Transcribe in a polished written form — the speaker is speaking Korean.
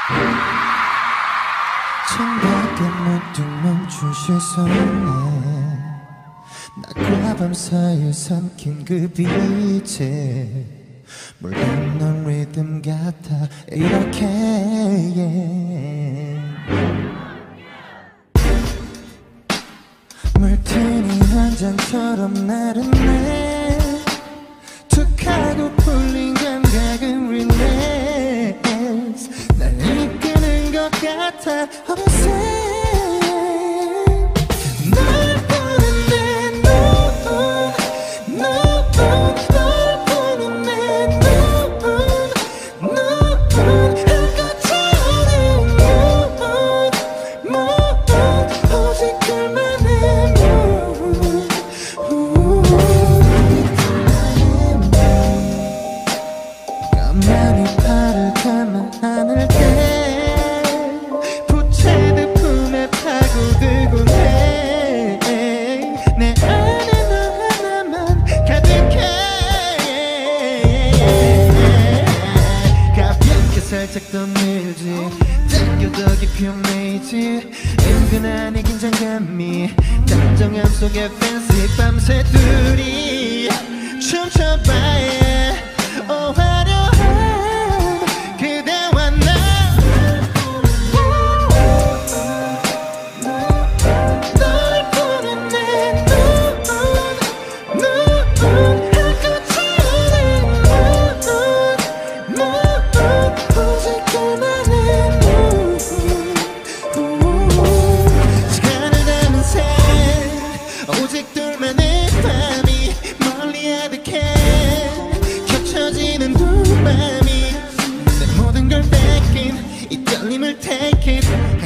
창밖에 문득 멈춘 시선에 낮과 밤 사이에 삼킨 그 빛에 물건 리듬 같아 이렇게 물티니 한 잔처럼 나른해 툭하고 풀린 감각은 릴렉스 날 이끄는 것 같아 어느새 하늘 때 부채들 품에 파고들곤 해 내 안에 너 하나만 가득해 가볍게 살짝 떠밀지 당겨도 깊이 얽매이지 은근한 이 긴장감이 단정함 속에 fancy 밤새 둘이 춤춰봐야 화려한 오직 둘만의 밤이 멀리 아득해 겹쳐지는 두 밤이 내 모든 걸 뺏긴 이 떨림을 take it